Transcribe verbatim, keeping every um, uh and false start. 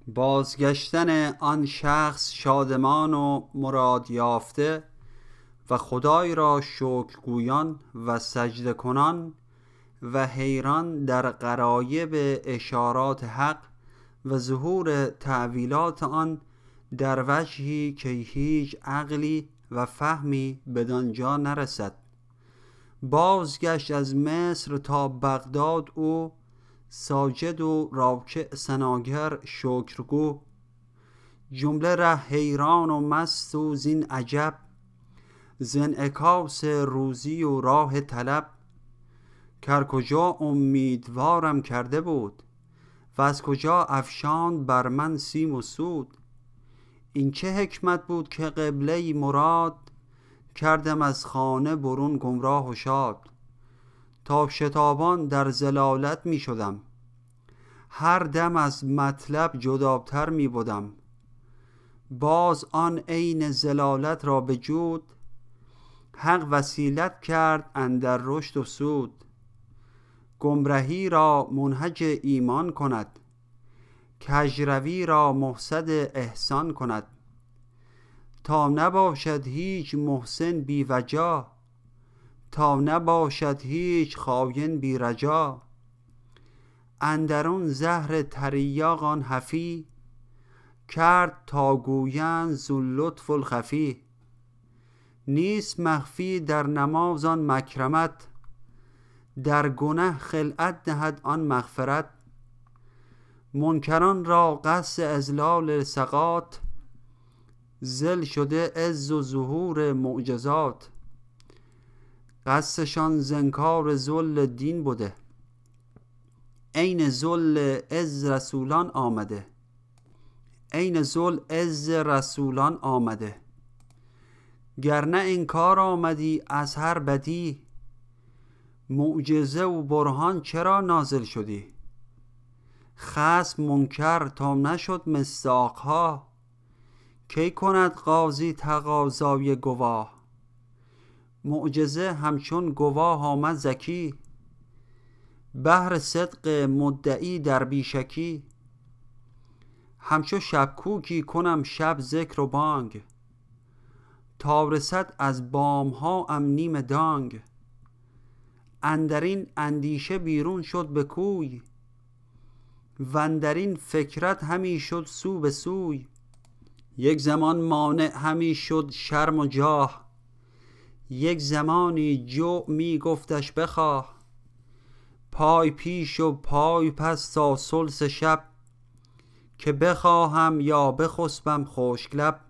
بازگشتن آن شخص شادمان و مراد یافته و خدای را شکرگویان و سجده کنان و حیران در غرایب اشارات حق و ظهور تعویلات آن در وجهی که هیچ عقلی و فهمی بدانجا نرسد. بازگشت از مصر تا بغداد او، ساجد و راکع ثناگر شکرگو، جمله ره حیران و مست و زین عجب، ز انعکاس روزی و راه طلب. کر کجا امیدوارم کرده بود و از کجا افشاند بر من سیم و سود. این چه حکمت بود که قبله مراد، کردم از خانه برون گمراه و شاد. تا شتابان در ضلالت می شدم، هر دم از مطلب جداتر می بودم. باز آن عین ضلالت را به جود، حق وسیلت کرد اندر رشد و سود. گمرهی را منهج ایمان کند، کژروی را مفسد احسان کند. تا نباشد هیچ محسن بی وجا، تا نباشد هیچ خاین بی رجا. اندرون زهر تریاق آن حفی، کرد تا گویند ذو اللطف الخفی. نیست مخفی در نماز آن مکرمت، در گنه خلعت نهد آن مغفرت. منکران را قصد اذلال سقاط، ذل شده عز و ظهور معجزات. قصدشان ز انکار ذل دین بوده، عین ذل عز رسولان آمده. عین ذل عز رسولان آمده. گرنه انکار آمدی از هر بدی، معجزه و برهان چرا نازل شدی. خصم منکر تا نشد مصداقها، کی کند قاضی تقاضای گواه. معجزه همچون گواه آمد زکی، بهر صدق مدعی در بیشکی. همچو شبکوکی کنم شب ذکر و بانگ، تا رسد از بامها ام نیم دانگ. اندرین اندیشه بیرون شد به کوی، واندرین فکرت همی شد سو به سوی. یک زمان مانع همی شد شرم و جاه، یک زمانی جو می گفتش بخواه. پای پیش و پای پس تا ثلث شب، که بخواهم یا بخسبم خشک لب.